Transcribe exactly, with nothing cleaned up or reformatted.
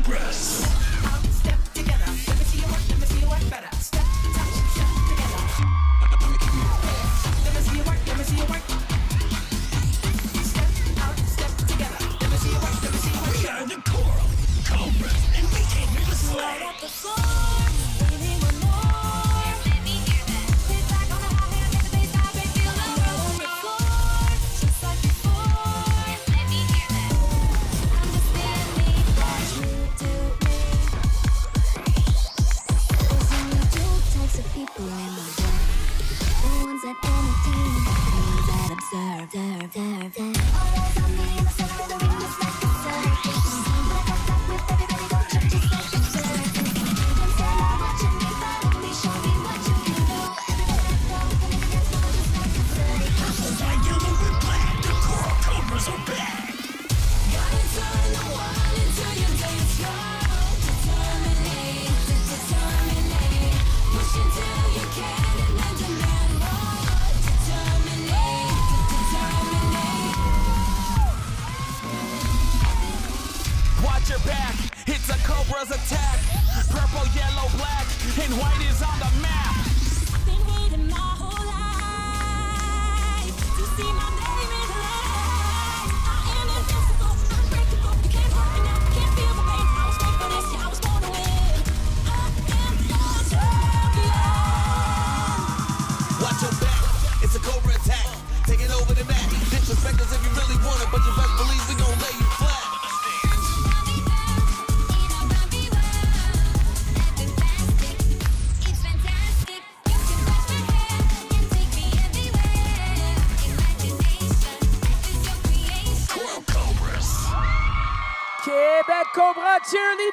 Cobras. Step together. Let me see you work. Let me see you work better. Step, touch, step together. Let me see you work. Let me see you work. Step out, step together. Let me see you work. Let me see you work. We are the Coral Cobras, and we came here to slay. Light up the floor, we need one more. Let me hear that. Sit back on the hot hand, make the bass drop and feel the roll on the floor, just like before. Let me hear that. Understand me, what you do me. There's only two types of people in the world. The ones that entertain, the ones that observe, observe, observe, observe. All eyes on me in the center of the ring, just like a circus. Like a clock with everybody go church, just like a circus. Don't say I'm watching me, follow me, show me what you can do. Everybody go with the nigga dance floor, just like a circus. Like yellow and black, the Coral Cobras are back. Gotta turn the world into your dance floor. Determinate, determinate. Push until you can and then demand more. Determinate, determinate. Watch your back, it's a Cobra's attack. Purple, yellow, black, and white is on the map. I've been waiting my whole life to see my name in lights. I am invincible, unbreakable. You can't hurt me now, can't feel the pain. I was made for this, yeah, I was born to win. I am the champion. Watch your back, it's a Cobra attack. Taking over the map. Disrespect us if you really want it, but you best believe we gon' lay you flat. Coral Cobras. Québec Cobra cheerleading.